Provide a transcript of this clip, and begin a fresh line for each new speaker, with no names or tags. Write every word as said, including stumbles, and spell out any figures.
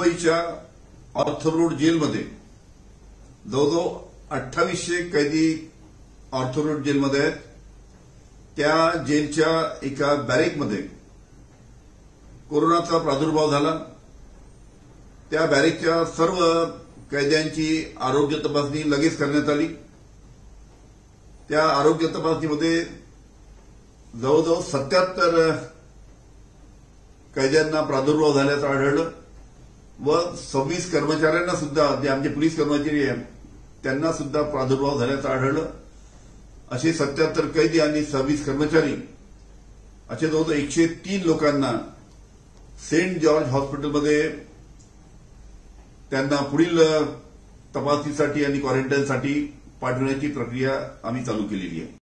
मुंबईच्या Arthur road जेलमध्ये जवळजवळ अठ्ठावीसशे कैदी ऑर्थर रोड जेलमध्ये आहेत. त्या जेलच्या एका बॅरेकमध्ये कोरोनाचा प्रादुर्भाव झाला. त्या बॅरेकच्या सर्व कैद्यांची आरोग्य तपासणी लगेच करण्यात आली. त्या आरोग्य तपासणीमध्ये जवळजवळ सत्याहत्तर कैद्यांना प्रादुर्भाव झाल्याचं आढळलं व सव्वीस कर्मचाऱ्यांना सुद्धा, जे आमचे पोलीस कर्मचारी आहेत त्यांना सुद्धा प्रादुर्भाव झाल्याचं आढळलं. असे सत्याहत्तर कैदी आणि सव्वीस कर्मचारी असे जवळजवळ एकशे तीन लोकांना सेंट जॉर्ज हॉस्पिटलमध्ये त्यांना पुढील तपासणीसाठी आणि क्वारंटाईनसाठी पाठवण्याची प्रक्रिया आम्ही चालू केलेली आहे.